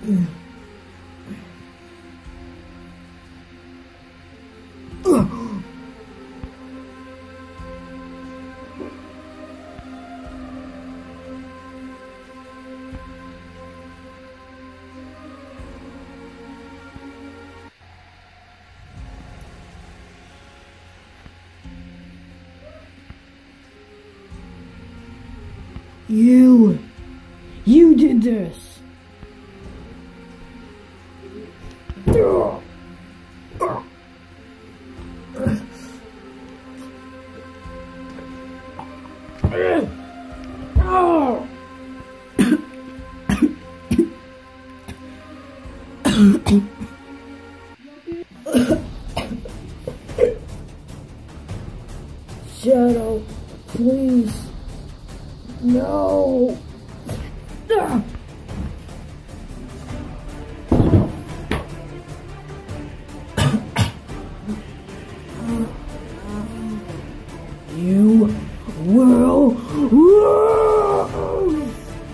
You did this. Shadow, please. No. You will lose.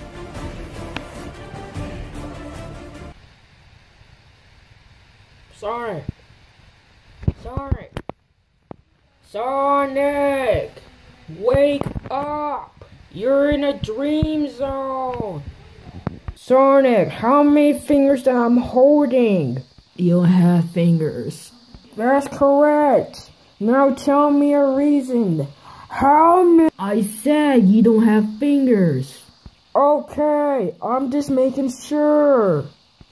Sonic, wake up! You're in a dream zone. Sonic, how many fingers that I'm holding? You don't have fingers. That's correct. Now tell me a reason. How many? I said you don't have fingers. Okay, I'm just making sure.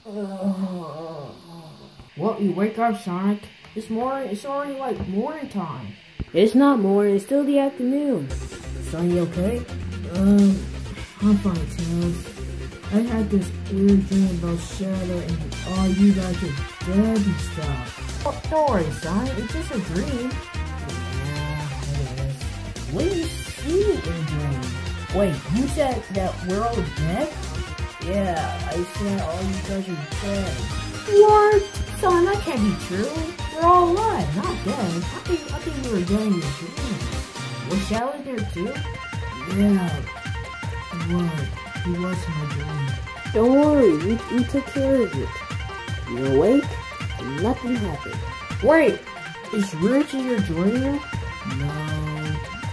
What, you wake up, Sonic? It's already like morning time. It's not morning, it's still the afternoon. Son, you okay? I'm fine, Tails. I had this weird dream about Shadow and all you guys are dead and stuff. Oh, don't worry, son. It's just a dream. Yeah, it is. What do you see in a dream? Wait, you said that we're all dead? Yeah, I said all you guys are dead. What? Son, that can't be true. We're all alive, not dead. I think we were dead in your dream. Was Shadow there too? Yeah. He was in my dream. Don't worry, we took care of it. You're awake, and nothing happened. Wait, is Rich in your dream? No.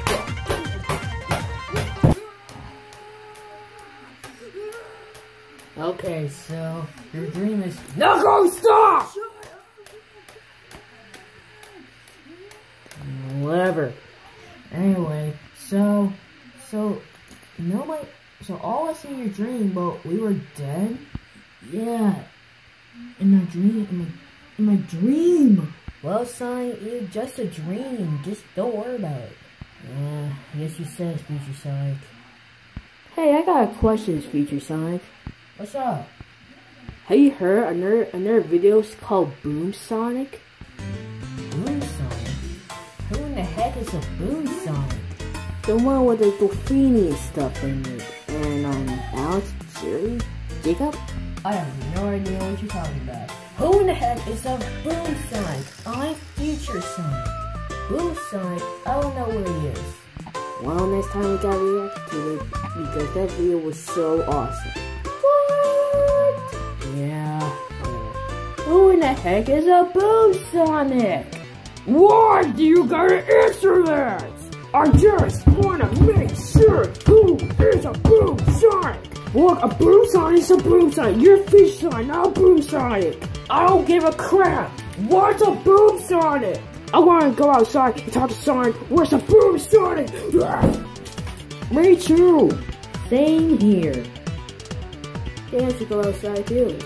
Okay, so your dream is Knuckle, stop! Whatever. Anyway, so all I see in your dream, but we were dead? Yeah. In my dream. Well, son, it's just a dream. Just don't worry about it. Yeah, yes you said, Future Sonic. Hey, I got a question, Future Sonic. What's up? Have you heard another video called Boom Sonic? Boom Sonic? Who in the heck is a Boom Sonic? The one with the Dolphini and stuff in it. And Alex, Jerry, Jacob? I have no idea what you're talking about. Who in the heck is a Boom Sonic? I'm Future Sonic. Boom Sonic, I don't know where he is. Well, next time we gotta react to it because that video was so awesome. What? Yeah. Who in the heck is a Boom Sonic? Why do you gotta answer that? I just wanna make sure who is a Boom Sonic. Look, a Boom Sonic is a Boom Sonic. You're a Fish Sonic, not a Boom Sonic. I don't give a crap. What's a Boom Sonic? I wanna go outside and talk to Sonic. Where's a Boom Sonic? Me too. Same here. They have to go outside too.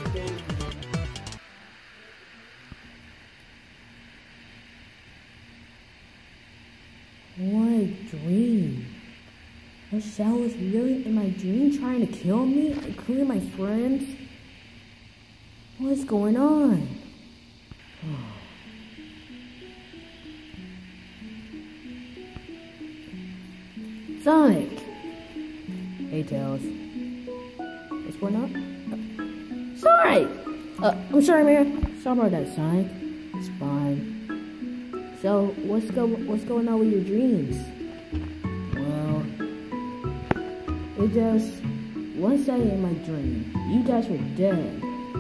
What a dream. Was Shadow really in my dream trying to kill me, including my friends? What's going on? Sonic! Hey, Tails. What's going on? Sonic! I'm sorry, man. Sorry about that, Sonic. It's fine. So, what's going on with your dreams? Well, it just, one second in my dream, you guys were dead.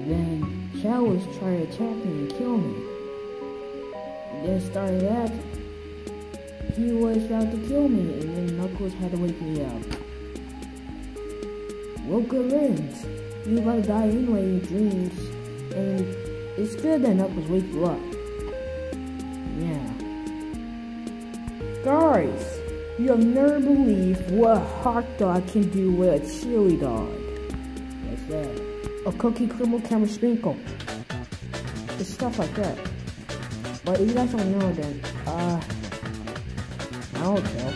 then Chao was trying to attack me and kill me. Then started that, he was about to kill me, and then Knuckles had to wake me up. Well, good riddance. You about to die anyway in your dreams, and it's good that Knuckles wake you up. Yeah. Guys, you'll never believe what a hot dog can do with a chili dog. What's that? A cookie crumble camera sprinkle. It's stuff like that. But if you guys don't know, then, I don't care.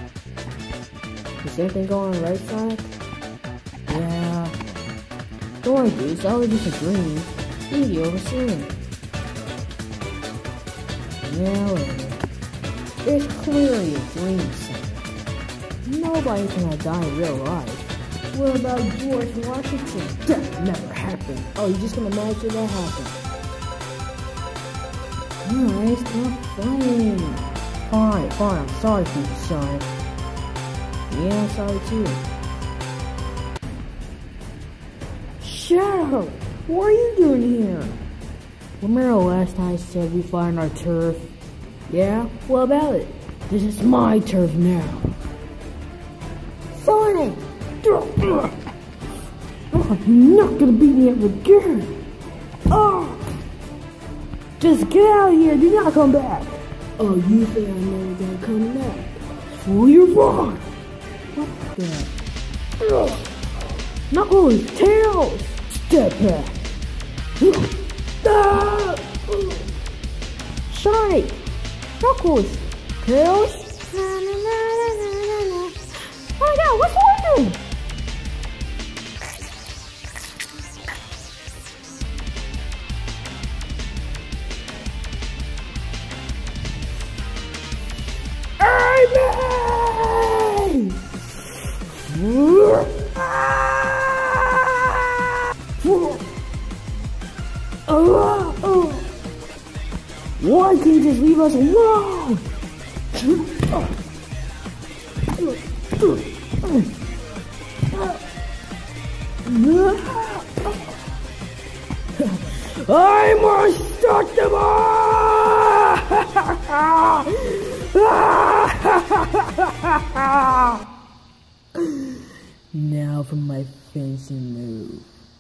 Is anything going on right, Sonic? Yeah. Don't worry, dude. It's always just a dream. You'll get over soon. Yeah, whatever. It's clearly a dream, Sonic. Nobody's gonna die in real life. What about George Washington? That never happened. Oh, you're just gonna imagine that happened. Alright, stop fighting. Fine, I'm sorry for you, Sonic. Yeah, I'm sorry too. Shadow, what are you doing here? Remember last time I said we find our turf? Yeah? What about it? This is my turf now. Sonic! Oh, you're not gonna beat me up again! Oh! Just get out of here, do not come back! Oh, you think I'm never gonna come back? Well, you're wrong! What the? Knuckles! Tails! Step back! Sonic! Knuckles! Tails! Oh my god, what's happening? Why can't you just leave us alone? I'm unstoppable! Now for my fancy move.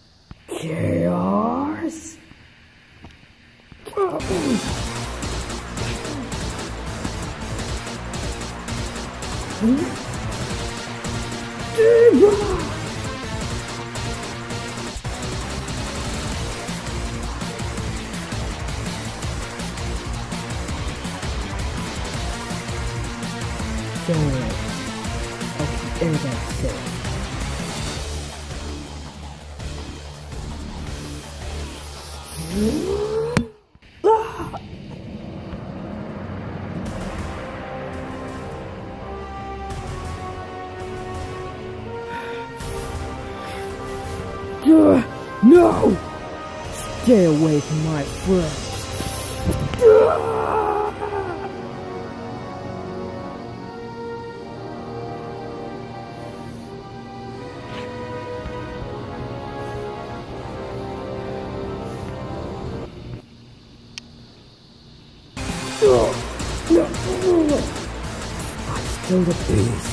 Chaos! Don't worry, I'll keep everybody safe. No! Stay away from my friends. I'm still the beast.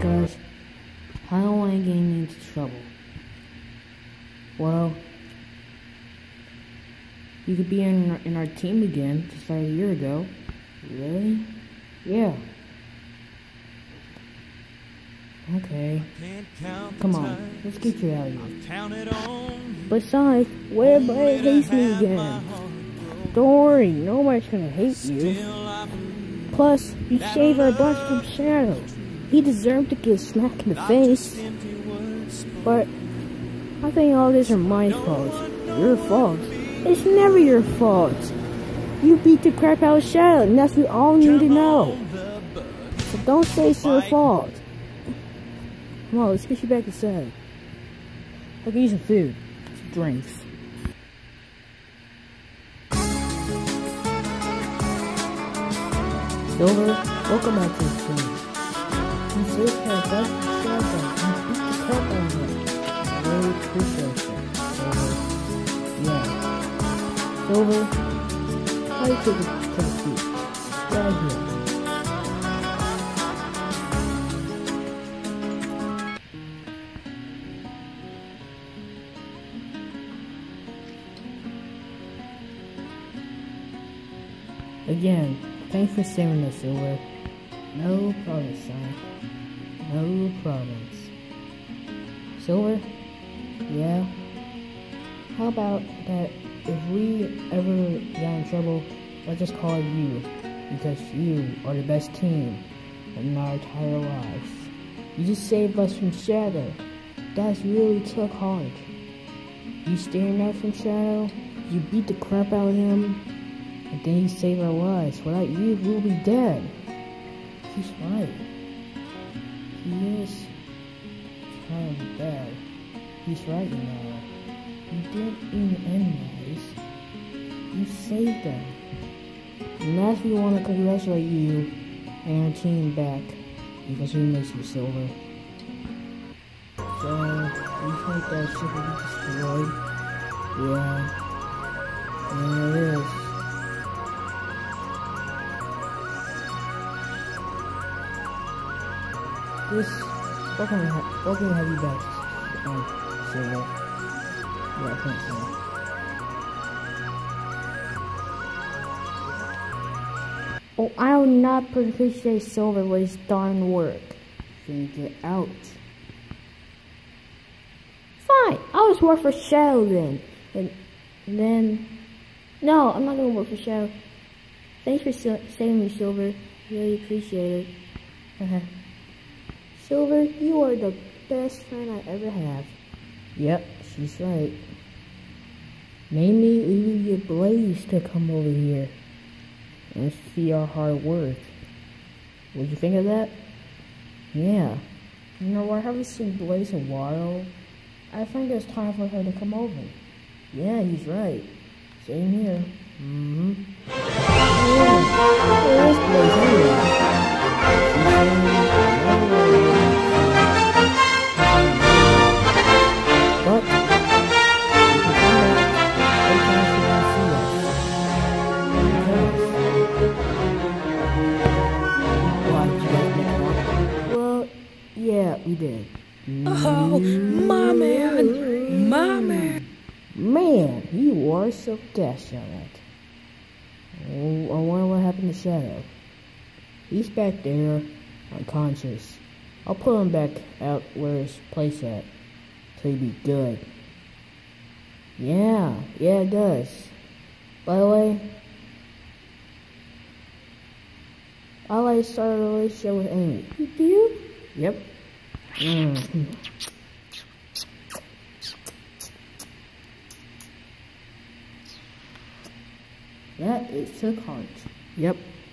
because I don't want to get into trouble. Well, you could be in our team again, just like a year ago. Really? Yeah. Okay. Come on, let's get you out of here. Besides, what everybody hates me again? Don't worry, nobody's gonna hate you. Plus, you saved our bunch from Shadow. He deserved to get smacked in the face. But I think all this are my fault. Your fault. It's never your fault. You beat the crap out of Shadow, and that's what we all need to know. So don't say it's your fault. Come on, let's get you back inside. I'll get you some food, some drinks. Silver, welcome back to the team. You saved our best Shadow and beat the crap out of him. I really appreciate it, Silver. Yeah. Silver, how do you take it to the seat? Right here. Again, thanks for saving us, Silver. No problem, son. No problems. Silver? Yeah? How about that if we ever get in trouble, let's just call you, because you are the best team in our entire lives. You just saved us from Shadow. That's really took hard. You staring at from Shadow, you beat the crap out of him, and then you saved our lives. Without you, we'll be dead. He's right. He is kind of bad. He's right now. You didn't even enemies. You saved them. And that's why we want to congratulate you and our team back, because we miss you, Silver. So, you think that ship will be destroyed? Yeah, it is. What can we have you back, Silver? Yeah, I think so. Oh, I will not appreciate Silver with his darn work. Then get out. Fine, I'll just work for Shadow then. And then... No, I'm not gonna work for Shadow. Thanks for saving me, Silver. Really appreciate it. Silver, you are the best friend I ever have. Yep, she's right. Maybe we will get Blaze to come over here and see our hard work. What'd you think of that? Yeah. You know, I haven't seen Blaze in a while. I think it's time for her to come over. Yeah, he's right. Same here. Where is Blaze anyway? Yeah, we did. Oh, my man! My man! Man, you are so dashed on it. Oh, I wonder what happened to Shadow. He's back there, unconscious. I'll put him back out where his place at, so he'd be good. Yeah, it does. By the way, I like to start a relationship with Amy. You do? Yep. That is took heart. Yep.